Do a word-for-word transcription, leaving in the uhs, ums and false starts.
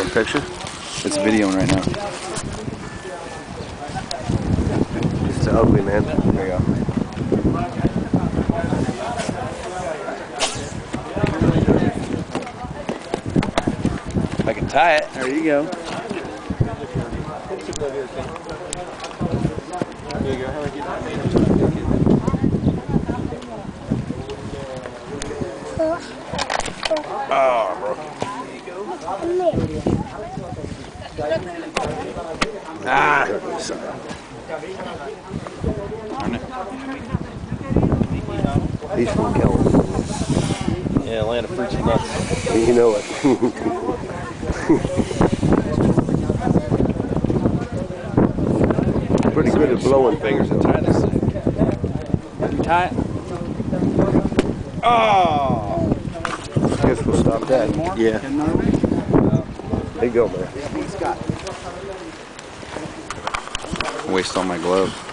a picture? It's videoing right now. It's ugly, man. There you go. I can tie it. There you go. There you go. Oh, bro. Ah. He's from California. Yeah, land of fruits and nuts. You know it. Pretty good at blowing fingers. Tie this thing. You tie it? Oh! Guess we'll stop that. Yeah. There you go, man. Waste all my gloves.